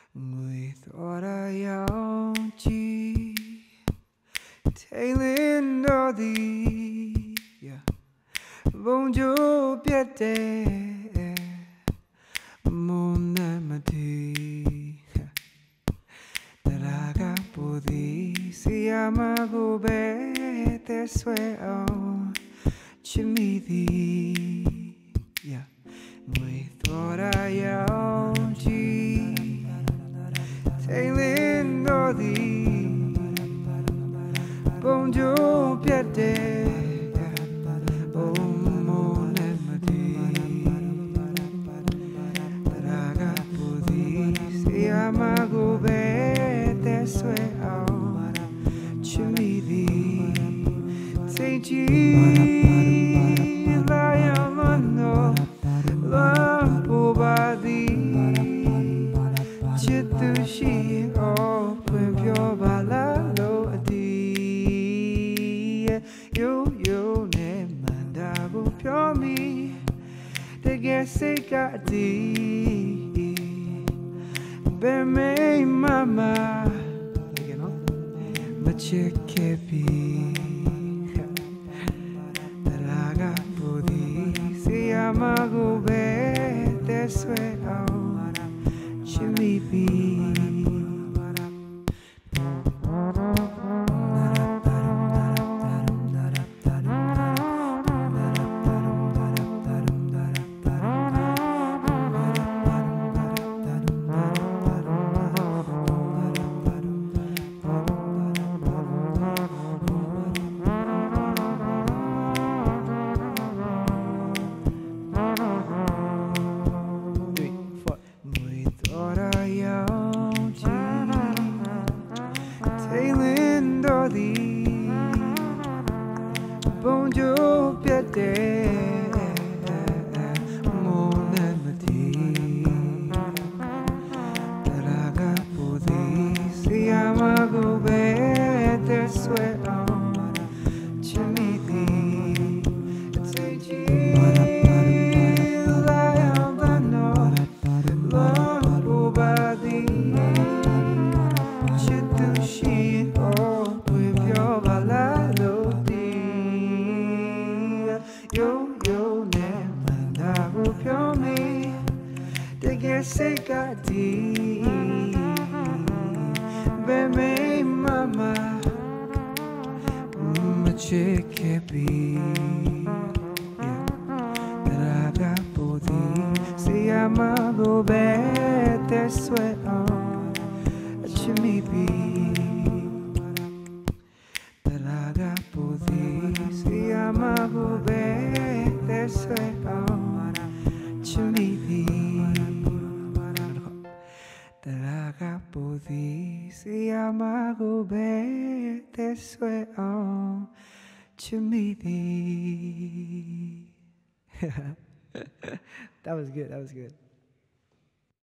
Người thọ đã yêu chi Thay lên đó đi Vòng chỗ biết đề Môn em mà đi Taraga pudi Siyama go be Te sueo Chimidi Người thọ đã yêu chi Thay lên đó đi Vòng chỗ biết đề Môn em mà đi Taraga pudi Siyama go be Te sueo Chimidi Say Layamano Lampo badi Chitushi O Pyo balalo adi Yo ne mandabu pyo mi Te se gadi Be me mama Mache kepi Taraga pudi Siyama go be Te sueo Chimipi Bông chỗ biết đề Môn em mà đi Taraga pudi Siyama go be Te sueo Chimidi Teji Layamano Lampo badi Chitushi O Pyo balalo Yo ne mandabu pyo mi Te se gadi Be me mama Mache kepi Taraga pudi Siyama go be Te sueo Chimipi Taraga pudi Siyama go be Te sueo Chimipi Taraga pudi Siyama go be Te sueo Chimipi That was good.